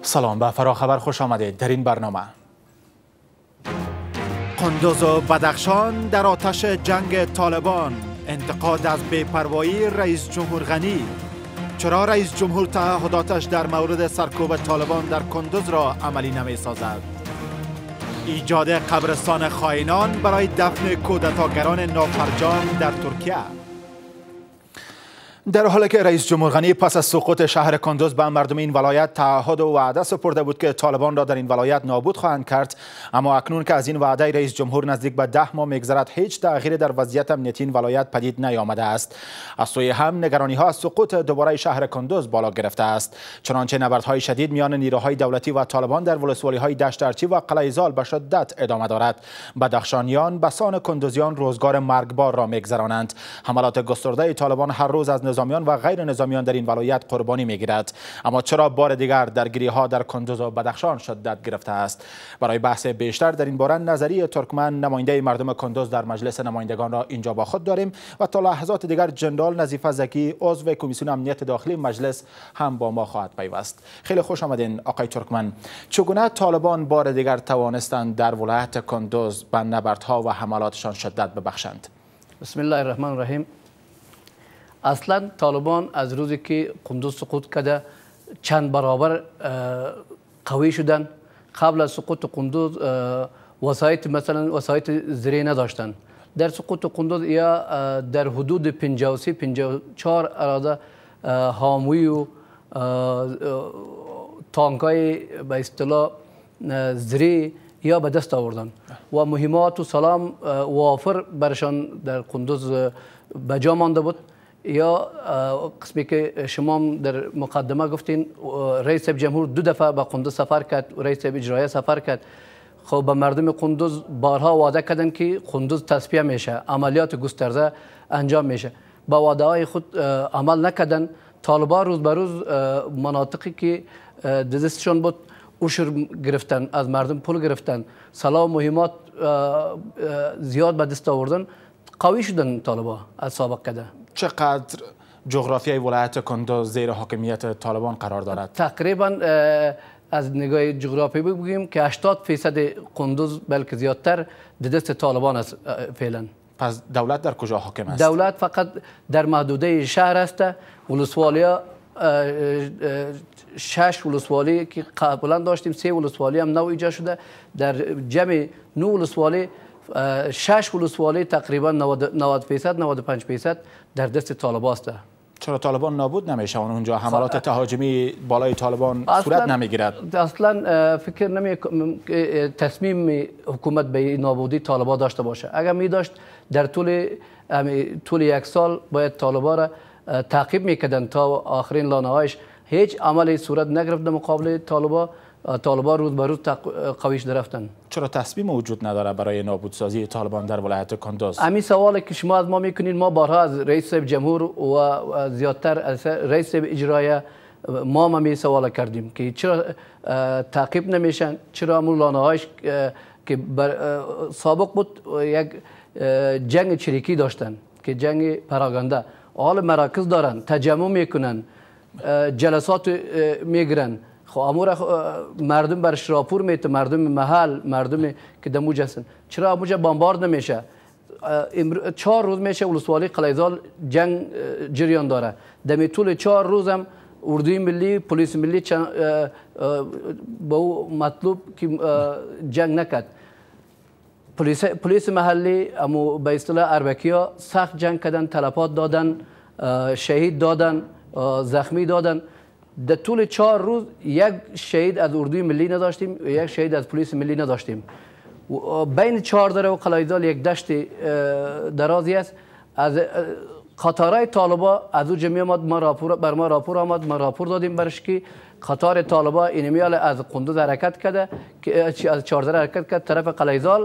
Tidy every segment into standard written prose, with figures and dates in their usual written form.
سلام، به فراخبر خوش آمدید. در این برنامه قندوز و بدخشان در آتش جنگ طالبان، انتقاد از بی‌پروایی رئیس جمهور غنی. چرا رئیس جمهور تعهداتش در مورد سرکوب طالبان در قندوز را عملی نمی سازد؟ ایجاد قبرستان خائنان برای دفن کودتاگران نافرجام در ترکیه. در حالی که رئیس جمهور غنی پس از سقوط شهر قندوز به مردم این ولایت تعهد و وعده سپرده بود که طالبان را در این ولایت نابود خواهند کرد، اما اکنون که از این وعده رئیس جمهور نزدیک به 10 ماه میگذرد، هیچ تغییری در وضعیت امنیتی این ولایت پدید نیامده است. از سوی هم نگرانی ها از سقوط دوباره شهر قندوز بالا گرفته است، چنانچه نبردهای شدید میان نیروهای دولتی و طالبان در ولسوالی‌های دشت ارچی و قلعه‌زال به شدت ادامه دارد. بدخشانیان به سان قندوزیان روزگار مرگبار را میگذرانند. حملات گسترده طالبان هر روز از نظامیان و غیر نظامیان در این ولایت قربانی میگیرد. اما چرا بار دیگر درگیری ها در قندوز و بدخشان شدت گرفته است؟ برای بحث بیشتر در این باره نظری ترکمن، نماینده مردم قندوز در مجلس نمایندگان را اینجا با خود داریم و تا لحظات دیگر جنرال نظیفه زکی، عضو کمیسیون امنیت داخلی مجلس، هم با ما خواهد پیوست. خیلی خوش آمدین آقای ترکمن. چگونه طالبان بار دیگر توانستند در ولایت قندوز به نبردها و حملاتشان شدت ببخشند؟ بسم الله الرحمن الرحیم. اصلا طالبان از روزی که قندوز سقوط کرده چند برابر قوی شدن. قبل از سقوط قندوز وسایط، مثلا وسایط زرعی نداشتن. در سقوط قندوز یا در حدود 53-54 اراده هاموی و تانکای به اصطلاح زرعی یا به دست آوردن و مهمات و سلام وافر برشان در قندوز به جا مانده بود. یا قسمی که شما در مقدمه گفتین، رئیس جمهور 2 دفعه به قندوز سفر کرد، رئیس اجرایی سفر کرد. خب به مردم قندوز بارها وعده کردن که قندوز تصفیه میشه، عملیات گسترده انجام میشه. با وعده های خود عمل نکردن. طالبان روز به روز مناطقی که دستشون بود عشر گرفتن، از مردم پول گرفتن، سلاح و مهمات زیاد به دست آوردن. قوی شدن طالبان از سابق کده. چقدر جغرافیای ولایت قندوز زیر حاکمیت طالبان قرار دارد؟ تقریبا از نگاه جغرافی بگوییم که 80% قندوز بلکه زیادتر دست طالبان است فعلا. پس دولت در کجا حاکم است؟ دولت فقط در محدوده شهر است. ولسوالیا 6 ولسوالی که قبلا داشتیم، 3 ولسوالی هم نو ایجاد شده. در جمع 9 ولسوالی 6 ولسوالی تقریبا 90-95% در دست طالبان است. چرا طالبان نابود نمیشه؟ اونجا حملات تهاجمی بالای طالبان صورت نمیگیرد؟ اصلا فکر نمی تصمیم حکومت به نابودی طالبان داشته باشه. اگر می داشت در طول 1 سال باید طالبان را تعقیب میکردن تا آخرین لانه‌هایش. هیچ عملی صورت نگرفت در مقابل طالبان. طالبان روز به روز قویش درفتن. چرا تصمیم وجود نداره برای نابودسازی طالبان در ولایت قندوز؟ همین سوالی که شما از ما میکنید، ما بارها از رئیس جمهور و زیادتر از رئیس اجرایی ما می سوال کردیم که چرا تعقیب نمیشن، چرا همون لانه‌هایش که سابق بود یک جنگ چریکی داشتن که جنگ پراگنده، حال مراکز دارن، تجمع میکنن، جلسات میگیرن. خب امور مردم برش راپور میته، مردم محل، مردم که دموج هستن. چرا اموجا بمبارد نمیشه؟ 4 روز میشه ولسوالی قلعه‌زال جنگ جریان داره. دمی طول 4 روز هم اردوی ملی، پلیس ملی با او مطلوب که جنگ نکرد. پلیس محلی امو به اصطلاح اربکیا سخت جنگ کردن، تلفات دادن، شهید دادن، زخمی دادن. در طول 4 روز یک شهید از اردوی ملی نداشتیم، یک شهید از پلیس ملی نداشتیم. بین چهاردره و قلعه‌زال یک دشت درازی است. از قطارهای طالبان از او جمعی آمد، بر ما راپور آمد، ما راپور دادیم برش که قطار طالبان اینمیال از قندوز حرکت کرده، که از چهاردره حرکت کرد طرف قلعه‌زال.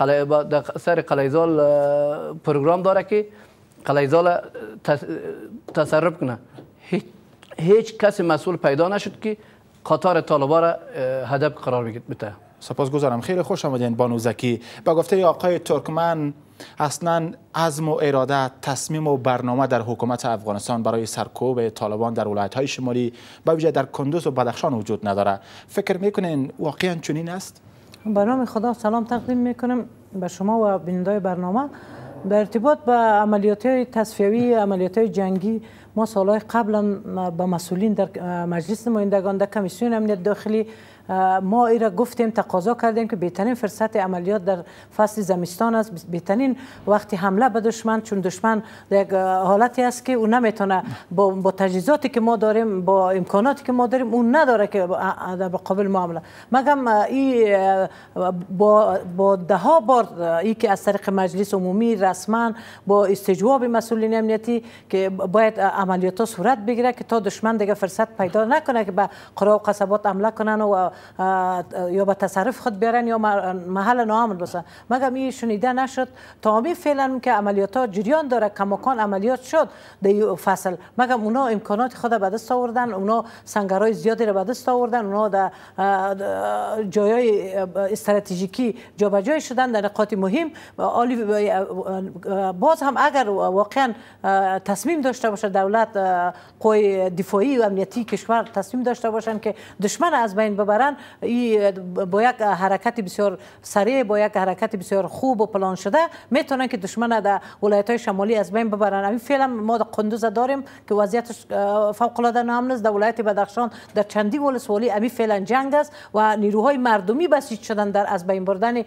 سر قلعه‌زال پروگرام داره که قلعه‌زال تصرف کنه. هیچ کسی مسئول پیدا نشد که قطار طالبان را هدف قرار بده. سپاسگزارم. خیلی خوش آمدین بانو زکی. با گفته آقای ترکمن، اصلا عزم و اراده، تصمیم و برنامه در حکومت افغانستان برای سرکوب طالبان در ولایت‌های شمالی به ویژه در کندوز و بدخشان وجود نداره. فکر میکنین واقعا چنین است؟ به نام خدا سلام تقدیم میکنم به شما و بینندگان برنامه. در ارتباط با عملیات‌های تصفیوی، عملیات‌های جنگی، ما سالهای قبلا با مسئولین در مجلس نمایندگان در کمیسیون امنیت داخلی ما ای را گفتیم، تقاضا کردیم که بهترین فرصت عملیات در فصل زمستان است، بهترین وقتی حمله به دشمن، چون دشمن در یک حالتی است که اون نمیتونه با تجهیزاتی که ما داریم، با امکاناتی که ما داریم، اون نداره که در مقابل ما حمله. مگم این با ده ها بار ای که از طریق مجلس عمومی رسما با استجواب مسئولین امنیتی که باید عملیات صورت بگیره که تا دشمن دیگه فرصت پیدا نکنه که به قرا و قصبات حمله کنن و یا به تصرف خود بیارن یا محل ناامن بسن. مگم این شنیده نشد. تا همین فعلا که عملیات ها جریان داره، کماکان عملیات شد در این فصل، مگم اونا امکانات خود به دست آوردن، اونا سنگرهای زیادی را به دست آوردن، اونا در جایهای استراتژیکی جابجایی شدن در نقاط مهم. باز هم اگر واقعا تصمیم داشته باشه دولت، قوای دفاعی و امنیتی کشور تصمیم داشته باشن که دشمن از بین ببرن، با یک حرکت بسیار سریع، با یک حرکت بسیار خوب و پلان شده میتونن که دشمن در ولایت‌های شمالی از بین ببرن. همین فعلا ما در کندوز داریم که وضعیتش فوق العاده نامن است. در ولایت بدخشان در چندین ولسوالی همین فعلا جنگ است و نیروهای مردمی بسیج شدن در از بین بردن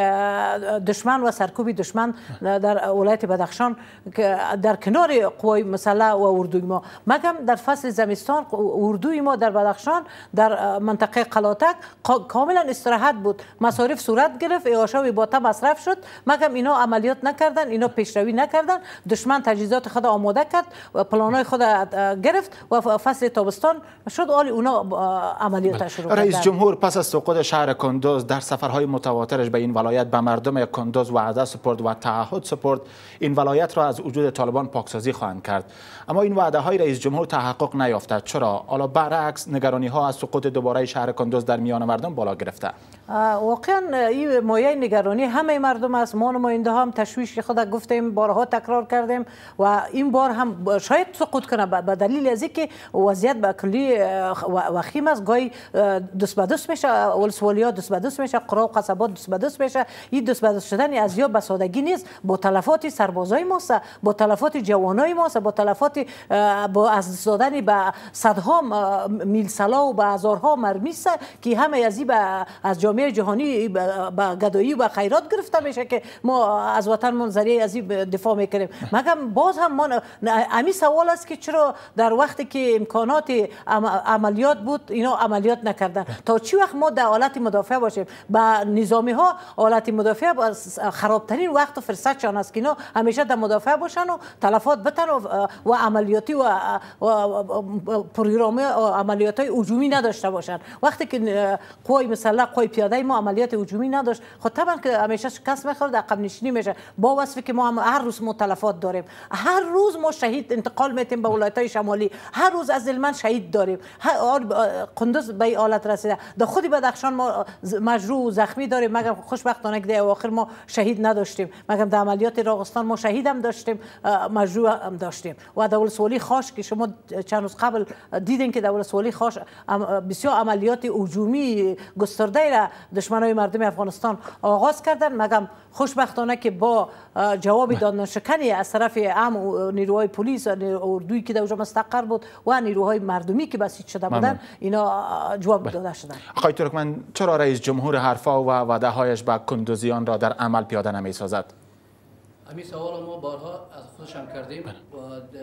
دشمن و سرکوب دشمن در ولایت بدخشان که در کنار قوای مسلح و اردوی ما. مگم در فصل زمستان اردوی ما در بدخشان در منطقه قلاتک کاملا استراحت بود، مصارف صورت گرفت، اعاشه و باطه مصرف شد، مگم اینا عملیات نکردن، اینا پیشروی نکردن. دشمن تجهیزات خود آماده کرد و پلانای خود گرفت و فصل تابستان شد حال اونا عملیات شروع کردن. رئیس جمهور پس از سقوط شهر کندوز در سفرهای متواترش به این ولایت به مردم کندوز وعده سپرد و تعهد سپرد این ولایت را از وجود طالبان پاکسازی خواهند کرد. اما این وعده های رئیس جمهور تحقق نیافته. چرا؟ حالا برعکس نگرانی ها از سقوط دوباره شهر کندوز در میان مردم بالا گرفته. واقعا این مایه نگرانی همه مردم است. ما نماینده هم تشویش خود گفتیم، بارها تکرار کردیم و این بار هم شاید سقوط کنه به دلیل از اینکه وضعیت به کلی وخیم است. گاهی دست به دست میشه، ولسوالی‌ها دست به دست میشه، قرا و قصبات دست به دست میشه. این دست به دست شدن از یا به سادگی نیست، با تلفات سربازای ماست، با تلفات جوانای ماست، با تلفات با از دست دادن به صدها میل سلاح و به هزارها مرمی است که همه از جامعه جهانی با گدایی و با خیرات گرفته میشه که ما از وطنمون ذریعه از این دفاع میکنیم. مگم باز هم ما امی سوال است که چرا در وقتی که امکانات عملیات بود اینا عملیات نکردن؟ تا چی وقت ما در حالت مدافع باشیم؟ با نظامی ها حالت مدافع خرابترین وقت و فرصتشان است که اینا همیشه در مدافع باشن و تلفات بتن و عملیاتی و پروگرام عملیات های هجومی نداشته باشن. وقتی که قوای مسلح، قوای پیاده ما عملیات هجومی نداشت، خب طبعا که همیشه شکست میخورد، عقب نشینی میشه. با وصفی که ما هر روز تلفات داریم، هر روز ما شهید انتقال میتیم به ولایت‌های شمالی، هر روز از علمان شهید داریم. کندوز به این حالت رسیده. در خودی بدخشان ما مجروح و زخمی داریم، مگر خوشبختانه که در اواخر ما شهید نداشتیم. مگر در عملیات راغستان ما شهید هم داشتیم، مجروح هم داشتیم. و در ولسوالی خاش که شما چند روز قبل دیدین که در ولسوالی خاش بسیار عملیات هجومی گسترده را دشمنای مردم افغانستان آغاز کردن. مگم خوشبختانه که با جواب دادن شکنی از طرف نیروهای پلیس و اردویی که در اونجا مستقر بود و نیروهای مردمی که بسیج شده بودن، اینا جواب داده شدن. آقای ترکمن، چرا رئیس جمهور حرفا و وعده هایش به کندوزیان را در عمل پیاده نمی سازد؟ همین سوال ما بارها از خودش هم کردیم و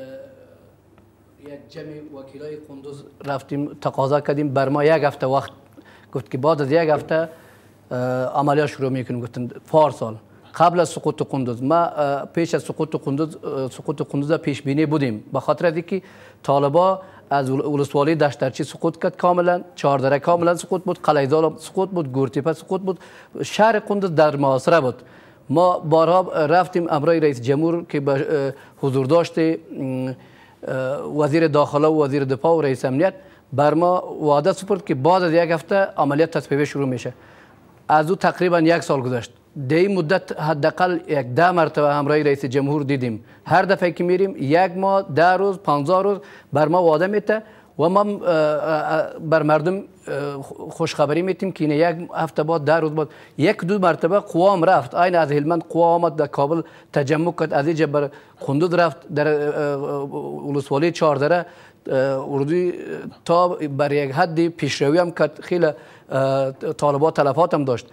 یک جمع وکیلای کندوز رفتیم تقاضا کردیم بر ما یک هفته وقت. گفت که بعد از یک هفته عملیات شروع میکنیم. گفتن پارسال قبل از سقوط کندوز، ما پیش از سقوط کندوز پیش بینی بودیم، به خاطر اینکه طالبا از ولسوالی دشترچی سقوط کرد کاملا، چهاردره کاملا سقوط بود، قلعه‌زال سقوط بود، گورتیپه سقوط بود، شهر کندوز در محاصره بود. ما بارها رفتیم امرای رئیس جمهور که به حضور داشته وزیر داخله و وزیر دفاع و رئیس امنیت بر ما وعده سپرد که بعد از یک هفته عملیات تصفیه شروع میشه. از او تقریبا یک سال گذشت. در این مدت حداقل 10 مرتبه همراه رئیس جمهور دیدیم. هر دفعه که میریم 1 ماه 10 روز 15 روز بر ما وعده میده و ما بر مردم خوشخبری میتیم که 1 هفته بعد 10 روز بعد 1-2 مرتبه قوام رفت. این از هلمند قوا آمد در کابل تجمع کرد، از اینجا بر قندوز رفت، در ولسوالی چهاردره اردوی تا بر یک حدی پیشروی هم کرد. خیلی طالبات تلفات هم داشت.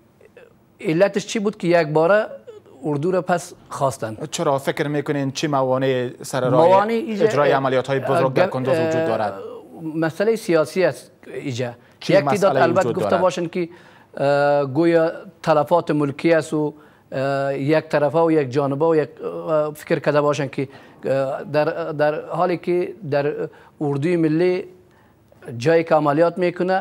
علتش چی بود که یک باره اردو را پس خواستن؟ چرا فکر میکنین چی موانع سر راه اجرای عملیات های بزرگ در کندوز وجود دارد؟ مسئله سیاسی است اینجا. یک تعداد البته گفته باشن که گویا تلفات ملکی است و یک طرفه و یک جانبه و یک فکر کرده باشن که در حالی که در اردوی ملی جایی که عملیات میکنه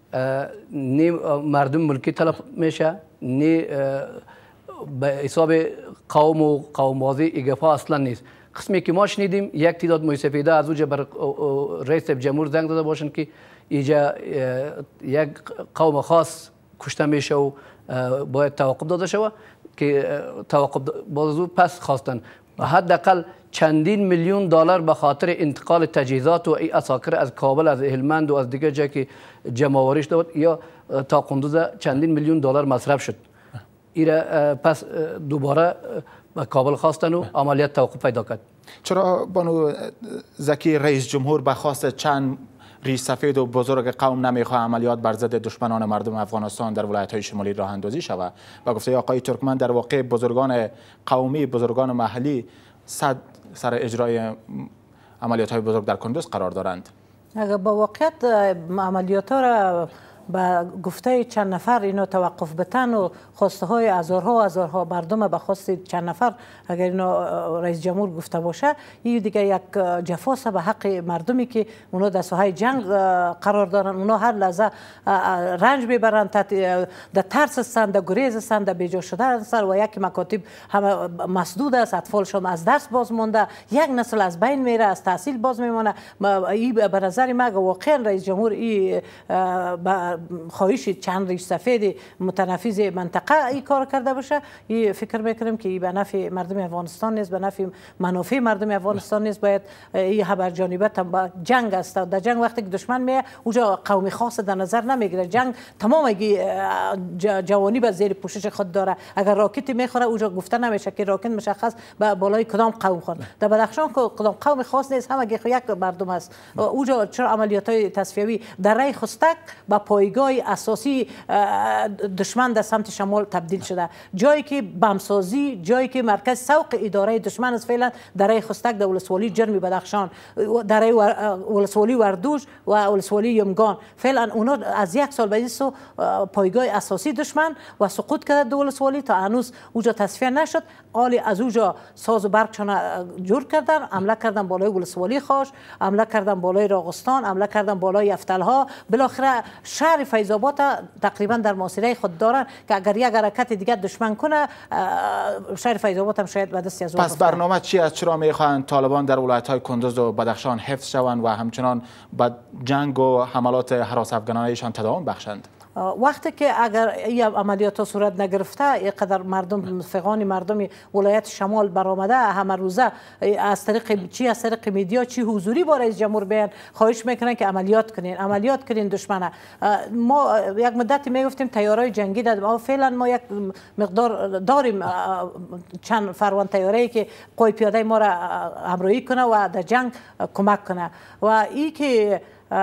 نی مردم ملکی تلف میشه، نی به حساب قوم و قومبازی ایگفا اصلا نیست. قسمی که ما شنیدیم یک تعداد موسفیده از اوجه بر رئیس جمهور زنگ داده باشن که اینجا یک قوم خاص کشته میشه و باید توقف داده شود که توقف باز پس خواستن. حداقل چندین میلیون دلار به خاطر انتقال تجهیزات و اساکر از کابل از هلمند و از دیگر جایی که جمع آوریش داد یا تا قندوز چندین میلیون دلار مصرف شد. ایره پس دوباره به کابل خواستن و عملیات توقف پیدا کرد. چرا بانو زکی رئیس جمهور به خواست چند ریش سفید و بزرگ قوم نمیخواه عملیات بر ضد دشمنان مردم افغانستان در ولایت‌های شمالی راه اندازی شود و گفته آقای ترکمن در واقع بزرگان قومی، بزرگان محلی سر اجرای عملیات‌های بزرگ در کندوز قرار دارند؟ اگر با واقعیت عملیات را به گفته چند نفر اینو توقف بتن و خواسته های هزارها مردم به خواست چند نفر اگر اینو رئیس جمهور گفته باشه، این دیگه یک جفاست به حق مردمی که اونا در ساحه جنگ قرار دارن. اونا هر لحظه رنج میبرن، در ترس هستند، در گریز هستند، در بیجا شده هستند و یک مکاتب همه مسدود است، اطفالشون از درس باز مونده، یک نسل از بین میره، از تحصیل باز میمونه. این به نظر من واقعا رئیس جمهور این خواهش چند ریش سفید متنفذ منطقه این کار کرده باشه. این فکر میکنم که این به نفع مردم افغانستان نیست، به نفع منافع مردم افغانستان نیست. باید این خبر جانبیت با جنگ است. در جنگ وقتی که دشمن میه اونجا قومی خاص در نظر نمیگیره. جنگ تمام جوانی به زیر پوشش خود داره. اگر راکت میخوره اونجا گفته نمیشه که راکت مشخص به بالای کدام قوم خورد. در بدخشان کدام قوم خاص نیست، همه یک مردم است. اونجا چرا عملیات های تصفیوی در رای خستک با پایگاه اساسی دشمن در سمت شمال تبدیل شده، جایی که بمسازی، جایی که مرکز سوق اداره دشمن است فعلا در خستک، در ولسوالی جرمی بدخشان، در ولسوالی وردوش و ولسوالی یمگان. فعلا اونا از یک سال بعد پایگاه اساسی دشمن و سقوط کرده در ولسوالی تا هنوز اونجا تصفیه نشد. حالی از اونجا ساز و برگشان جور کردن، حمله کردن بالای ولسوالی خاش، حمله کردن بالای راغستان، حمله کردن بالای یفتلها. بالاخره شهر فیض‌آباد تقریبا در محاصره خود دارن که اگر یک حرکت دیگه دشمن کنه شهر فیض‌آباد هم شاید به دست از پس برنامه چی است؟ چرا میخواهند طالبان در ولایت‌های کندوز و بدخشان حفظ شوند و همچنان به جنگ و حملات هراس افغانانیشان تداوم بخشند؟ وقتی که اگر این عملیات صورت نگرفته، اینقدر مردم فغان مردم ولایت شمال برآمده همه روزه از طریق میدیا چی حضوری با رئیس جمهور بیان خواهش میکنن که عملیات کنین دشمنه. ما یک مدتی میگفتیم تیارای جنگی داد، اما فعلا ما یک مقدار داریم چند فروان تیاری که قوای پیاده ما را همراهی کنه و در جنگ کمک کنه. و این که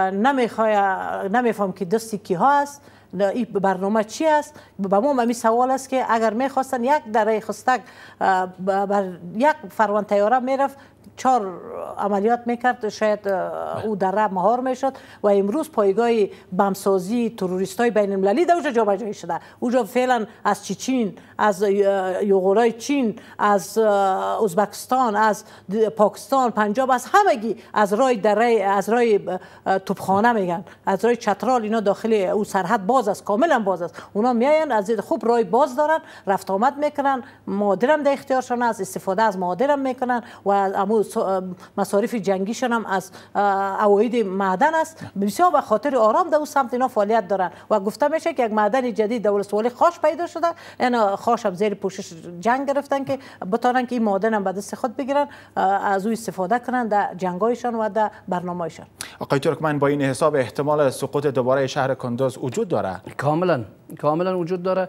نمیفهم که دستی کی هست، این برنامه چی است. به ما همین سوال است که اگر میخواستن یک دره خستک بر یک فروان تیاره میرفت 4 عملیات میکرد، شاید او دره مهار میشد و امروز پایگاه بمسازی تروریستای بین المللی در اونجا جابجایی شده. اونجا فعلا از چین، از یوغورای چین، از ازبکستان، از پاکستان، پنجاب، از همگی از رای دره، از رای توپخانه میگن، از رای چترال، اینا داخل او سرحد باز است، کاملا باز است. اونا میاین از خوب رای باز دارن، رفت آمد میکنن، مادرم در اختیارشان است، استفاده از مادرم میکنن و امو مصارف جنگیشان هم از عواید معدن است. بسیار به خاطر آرام در اون سمت اینا فعالیت دارن و گفته میشه که یک معدن جدید در ولسوالی خاش پیدا شده. اینا خاش هم زیر پوشش جنگ گرفتن که بتونن که این معدن هم به دست خود بگیرن، از او استفاده کنن در جنگایشان و در برنامه‌شان. آقای ترکمن، با این حساب احتمال سقوط دوباره شهر کندوز وجود داره؟ کاملا وجود داره.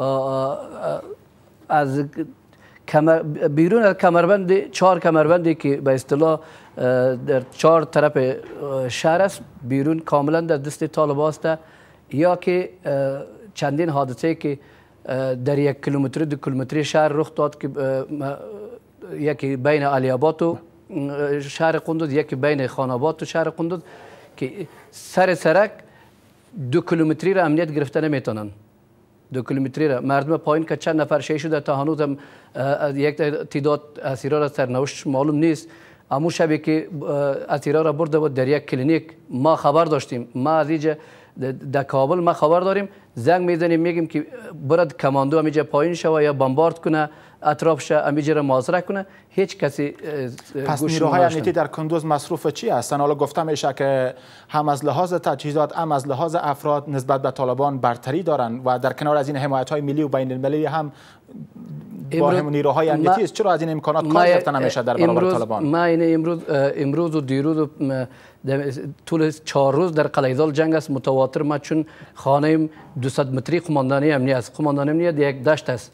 از بیرون از کمربند، 4 کمربندی که به اصطلاح در 4 طرف شهر است، بیرون کاملا در دست طالب است. یا که چندین حادثه که در 1 کیلومتر 2 کیلومتری شهر رخ داد که یکی بین علی آباد و شهر قندوز، یکی بین خان آباد و شهر قندوز، که سرک 2 کیلومتری را امنیت گرفته نمیتونن. 2 کیلومتری را مردم پایین که چند نفر شهید شده تا هنوز هم یک تعداد اسیرا را سرنوشت معلوم نیست. اما شبی که اسیرا را برده بود در یک کلینیک ما خبر داشتیم، ما از اینجا در کابل ما خبر داریم، زنگ میزنیم میگیم که برد کماندو امیجا پایین شوه یا بمبارد کنه اطرافش، امیجا را محاصره کنه. هیچ کسی پس نیروهای امنیتی در کندوز مصروف چی هستن؟ حالا گفته میشه که هم از لحاظ تجهیزات هم از لحاظ افراد نسبت به طالبان برتری دارن و در کنار از این حمایت های ملی و بین المللی هم با هم نیروهای امنیتی است. چرا از این امکانات کار گرفته نمیشه در برابر طالبان؟ ما امروز و دیروز و طول 4 روز در قلعه‌زال جنگ است متواتر. ما چون خانه 200 متری قماندانی امنیت است، قماندانی امنیت یک دشت است.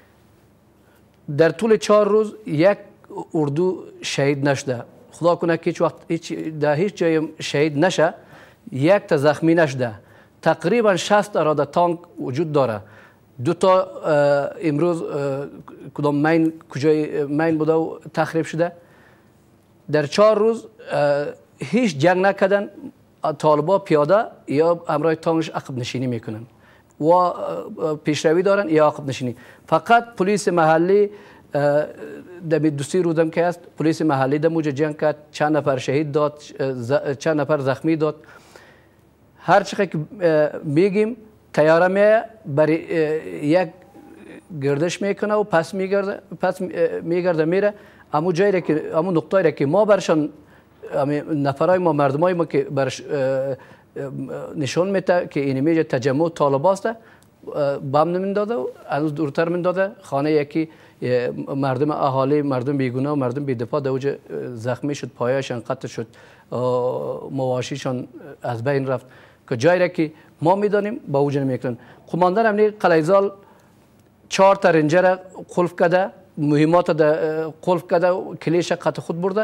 در طول 4 روز یک اردو شهید نشده. خدا کنه که هیچ وقت در هیچ جای شهید نشه، یک تا زخمی نشده. تقریبا 60 اراده تانک وجود داره. 2 تا امروز کدام مین کجای مین بوده و تخریب شده. در 4 روز هیچ جنگ نکردن. طالبا پیاده یا همراه تانکش عقب نشینی میکنن و پیشروی دارن یا عقب نشینی. فقط پلیس محلی در 2-3 روزم که است، پلیس محلی در موجه جنگ کرد، چند نفر شهید داد، چند نفر زخمی داد. هر چقدر که میگیم تیاره میه برای یک گردش میکنه و پس میگرده میره. امو جایی که امو نقطه‌ای که ما برشان نفرای ما مردمای ما که برش نشون میده که این میجه تجمع طالب است، بم نمیندازه و هنوز دورتر میندازه. خانه یکی مردم اهالی، مردم بیگناه و مردم بی‌دفاع در اوج زخمی شد، پایه‌شان قطع شد، مواشیشان از بین رفت. که جایی را که ما میدانیم با اوج نمیکنن. قماندان امنیت قلعه‌زال 4 تا رنجر قلف کرده، مهمات قلف کرده و کلیش قطع خود برده.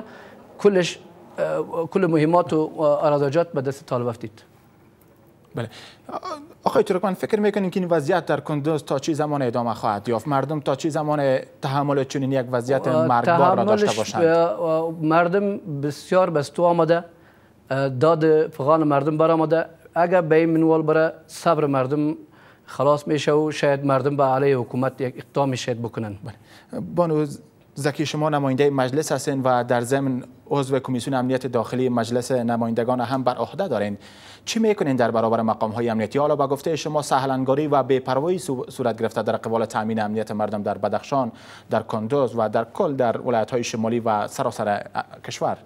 کل مهمات و ارادجات به دست طالب افتید. بله. آقای ترکمن، فکر میکنین که این وضعیت در کندوز تا چه زمان ادامه خواهد یافت؟ مردم تا چه زمان تحمل چنین یک وضعیت مرگبار را داشته باشند؟ مردم بسیار بستو آمده، داد فغان مردم برآمده. اگر به این منوال بره صبر مردم خلاص میشه و شاید مردم به علیه حکومت یک اقدام شاید بکنن. بانو زکی، شما نماینده مجلس هستین و در ضمن عضو کمیسیون امنیت داخلی مجلس نمایندگان هم بر عهده دارین. چی میکنین در برابر مقام های امنیتی؟ حالا با گفته شما سهلنگاری و بی‌پروایی صورت گرفته در قبال تامین امنیت مردم در بدخشان، در کندوز و در کل در ولایت های شمالی و سراسر کشور.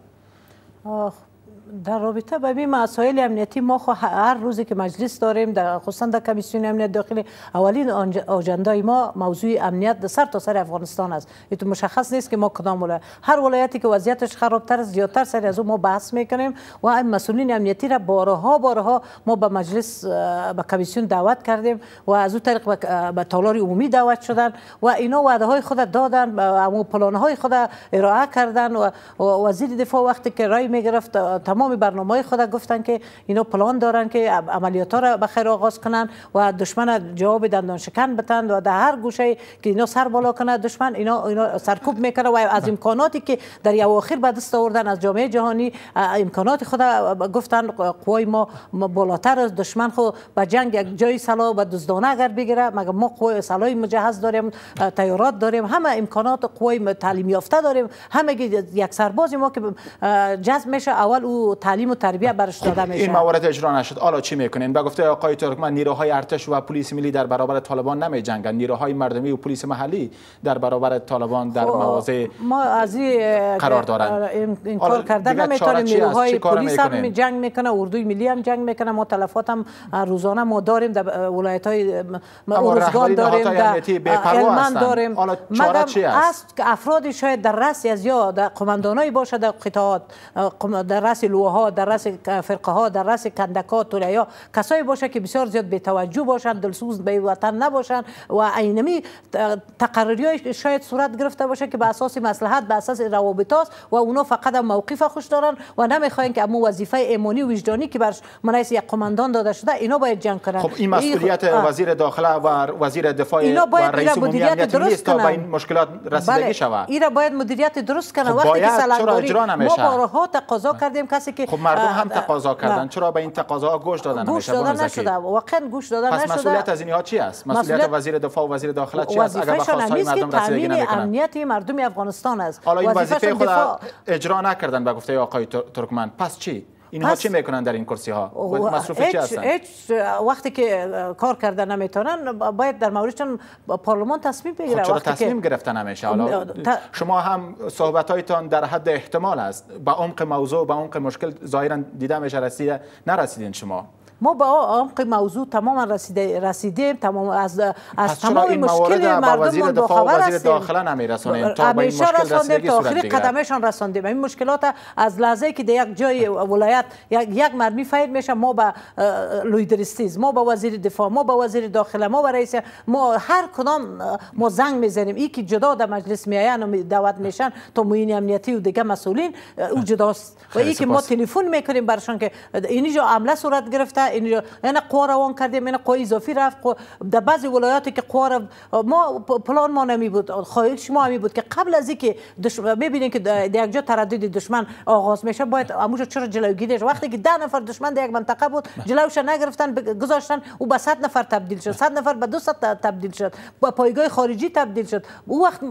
در رابطه با این مسائل امنیتی ما هر روزی که مجلس داریم، خصوصا در کمیسیون امنیت داخلی، اولین آجندای ما موضوع امنیت در سر تا سر افغانستان است. این مشخص نیست که ما کدام ولایت، هر ولایتی که وضعیتش خرابتر است زیادتر سر از اون ما بحث میکنیم و مسئولین امنیتی را بارها ما به مجلس به کمیسیون دعوت کردیم و از اون طریق به تالار عمومی دعوت شدن و اینا وعده های خود دادن، اما پلان های خود ارائه کردن و وزیر دفاع وقتی که رای میگرفت تمام برنامه‌های خود گفتن که اینا پلان دارن که عملیات ها را به خیر آغاز کنن و دشمن جواب دندان شکن بتن و در هر گوشه که اینا سر بالا کنه دشمن اینا سرکوب میکنه و از امکاناتی که در اواخر به دست آوردن از جامعه جهانی امکانات خود گفتن قوای ما بالاتر از دشمن خود به جنگ یک جای سلاح و دزدانه اگر بگیره، مگر ما قوای سلاحی مجهز داریم، تیارات داریم، همه امکانات قوای تعلیم یافته داریم، همه یک سرباز ما که جذب میشه اول او و تعلیم و تربیت برش داده میشه. این موارد اجرا نشد. حالا چی میکنین؟ به گفته آقای ترکمن نیروهای ارتش و پلیس ملی در برابر طالبان نمیجنگند، نیروهای مردمی و پلیس محلی در برابر طالبان در مواضع ما از این قرار دارند. این کار کردن نمیتونیم. نیروهای پلیس هم جنگ میکنه، اردوی ملی هم جنگ میکنه. ما تلفات هم روزانه ما داریم در ولایت‌های اورزگان داریم، در هلمند داریم. مگر است که افرادی شاید در رأس از یا در قماندانایی باشه در قطاعات، در رأس لواها، در رأس فرقه ها، در رأس کندک‌ها، تولیا، کسایی باشه که بسیار زیاد بی‌توجه باشن، دلسوز به وطن نباشن و اینمی تقرری‌های شاید صورت گرفته باشه که به اساس مصلحت، به اساس روابط است و اونا فقط موقف خوش دارن و نمیخواین که اما وظیفه ایمانی و وجدانی که برش منیس یک قماندان داده شده اینا باید جنگ کنن. خب این مسئولیت وزیر داخله و وزیر دفاع و رئیس عمومی امنیت ملی است تا به این مشکلات رسیدگی شود. اینا باید مدیریت درست کنه. خب وقتی که سلنگاری ما بارها تقاضا کردیم کسی که خب مردم هم تقاضا کردن، چرا به این تقاضاها گوش دادن نمیشه؟ گوش دادن نشده، واقعا گوش دادن نشده. پس مسئولیت از اینها چی است؟ مسئولیت وزیر دفاع و وزیر داخله چی است اگر به خواستهای مردم رسیدگی نمیکنن؟ امنیت مردم افغانستان است. حالا این وظیفه خود اجرا نکردن به گفته آقای ترکمن، پس چی؟ اینها چی میکنن در این کرسی ها؟ مصروف چی هستن؟ هیچ وقتی که کار کردن نمیتونن باید در موردشون پارلمان تصمیم بگیره. چرا تصمیم گرفته نمیشه؟ حالا شما هم صحبتایتان در حد احتمال است، به عمق موضوع، به عمق مشکل ظاهرا دیده میشه نرسیدین شما. ما با عمق موضوع تماما رسیدیم، تمام از تمام مشکل مردم با خبر هستیم. وزیر داخله نمیرسونیم تا به این مشکل رسیدگی صورت بگیرد. قدمشان رساندیم. این مشکلات از لحظه که در یک جای ولایت یک مرمی فاید میشه، ما با لویدرستیز، ما با وزیر دفاع، ما با وزیر داخله، ما با رئیس، ما هر کدام ما زنگ میزنیم. این که جدا در مجلس میاین و دعوت میشن تا معین امنیتی و دیگه مسئولین او جداست. و این که ما تلفن میکنیم برشان که اینجا عمله صورت گرفته، این قوا روان کردیم، این قوا اضافی رفت. در بعضی ولایاتی که قوا ما پلان ما نمی بود، خواهش ما همی بود که قبل از اینکه ببینیم که در یک جا تردد دشمن آغاز میشه باید اموش چرا جلوگیری شه. وقتی که 10 نفر دشمن در یک منطقه بود جلوش نگرفتن، گذاشتن او به 100 نفر تبدیل شد، 100 نفر به 200 تبدیل شد، با پایگاه خارجی تبدیل شد. او وقت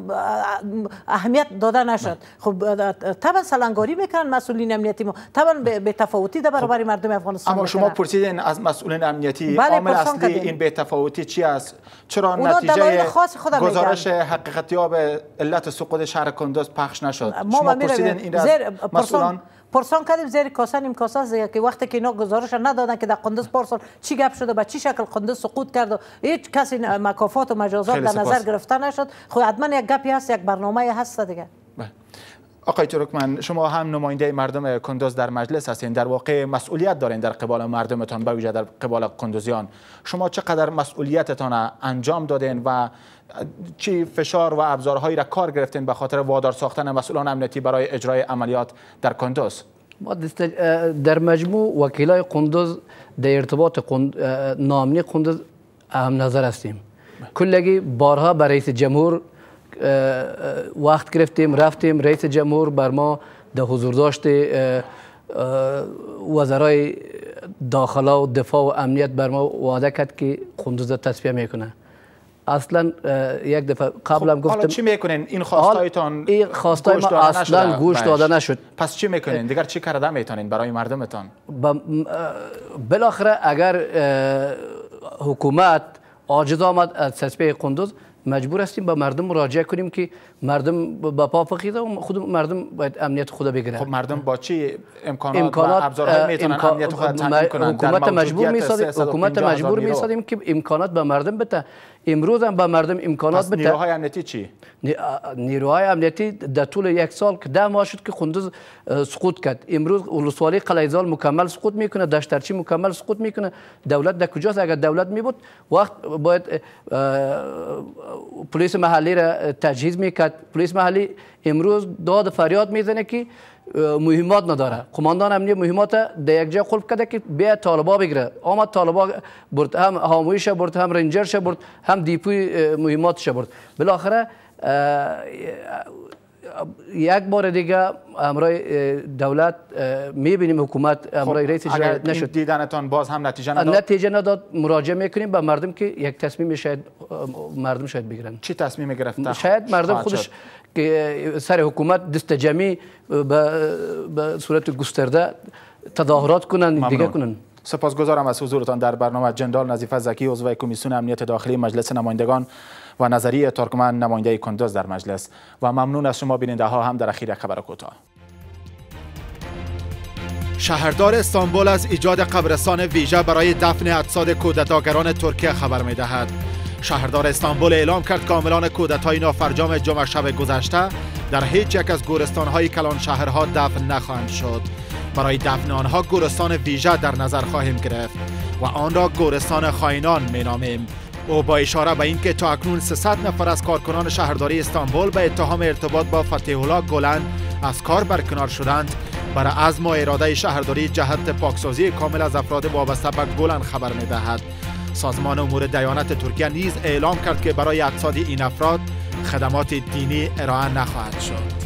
اهمیت داده نشد. خب طبعا سلنگاری میکنن مسئولین امنیتی ما، طبعا به تفاوتی در برابر مردم افغانستان. اما شما پرسیدین از مسئولین امنیتی عامل اصلی این بی‌تفاوتی چی است؟ چرا نتیجه گزارش حقیقتیاب علت سقوط شهر کندوز پخش نشد؟ شما پرسیدین این از مسئولان؟ پرسان کردیم زیر کاسه نیم کاسه است که وقتی که اینا گزارش ندادن که در قندوز پارسال چی گپ شده، به چی شکل قندوز سقوط کرد و هیچ کسی مکافات و مجازات در نظر گرفته نشد. خب حتما یک گپی هست، یک برنامه هست دیگه. آقای ترکمن، شما هم نماینده مردم کندوز در مجلس هستین، در واقع مسئولیت دارین در قبال مردمتان، به ویژه در قبال کندوزیان. شما چقدر مسئولیتتان انجام دادین و چی فشار و ابزارهایی را کار گرفتین به خاطر وادار ساختن مسئولان امنیتی برای اجرای عملیات در کندوز؟ ما در مجموع وکیلای کندوز در ارتباط نامنی کندوز اهم نظر هستیم. کلگی بارها به رئیس جمهور وقت گرفتیم، رفتیم. رئیس جمهور بر ما در حضور داشت وزرای داخله و دفاع و امنیت بر ما وعده کرد که کندوز تصفیه میکنه. اصلا یک دفعه قبل هم گفتم. حالا چی میکنین؟ این خواستایتان ما اصلا گوش داده نشد. پس چی میکنین؟ دیگر چی کرده میتونین برای مردمتان؟ بالاخره اگر حکومت عاجز آمد از تصفیه کندوز، مجبور هستیم به مردم مراجعه کنیم که مردم با پا فخیده و خود مردم باید امنیت خود بگیره. خب مردم با چی امکانات و ابزارهای میتونن امنیت خود تامین کنن؟ حکومت مجبور میسازیم که امکانات به مردم بده. امروز هم به مردم امکانات بده. نیروهای امنیتی چی؟ نیروهای امنیتی در طول یک سال که 10 ماه شد که کندوز سقوط کرد. امروز ولسوالی قلعه‌زال مکمل سقوط میکنه، دشترچی مکمل سقوط میکنه. دولت در کجاست؟ اگر دولت میبود وقت باید پلیس محلی را تجهیز میکرد. پلیس محلی امروز داد فریاد میزنه که مهمات نداره. قماندان امنیت مهمات در یک جا قلب کرده که بیا طالبا بگیره. آمد طالبا برد، هم هامویش برد، هم رنجرش برد، هم دیپوی مهماتش برد. بالاخره یک بار دیگه امرای دولت میبینیم حکومت امرای رئیس اجرایی نشد. دیدنتان باز هم نتیجه نداد؟ نتیجه نداد. مراجعه میکنیم به مردم که یک تصمیم شاید مردم شاید بگیرن. چی تصمیم گرفته؟ شاید مردم خودش که سر حکومت دست جمعی به صورت گسترده تظاهرات کنن دیگه کنن. سپاسگزارم از حضورتان در برنامه. جنرال نظیفه زکی عضو کمیسیون امنیت داخلی مجلس نمایندگان و نظری ترکمن نماینده کندوز در مجلس و ممنون از شما بیننده ها هم در اخیر خبر کوتاه. شهردار استانبول از ایجاد قبرستان ویژه برای دفن اجساد کودتاگران ترکیه خبر می دهد. شهردار استانبول اعلام کرد که عاملان کودتای نافرجام جمعه شب گذشته در هیچ یک از گورستان‌های کلان شهرها دفن نخواهند شد. برای دفن آنها گورستان ویژه در نظر خواهیم گرفت و آن را گورستان خائنان می‌نامیم. او با اشاره به اینکه تا اکنون 300 نفر از کارکنان شهرداری استانبول به اتهام ارتباط با فتح الله گلن از کار برکنار شدند، بر عزم و اراده شهرداری جهت پاکسازی کامل از افراد وابسته به گلن خبر می‌دهد. سازمان امور دیانت ترکیه نیز اعلام کرد که برای اجساد این افراد خدمات دینی ارائه نخواهد شد.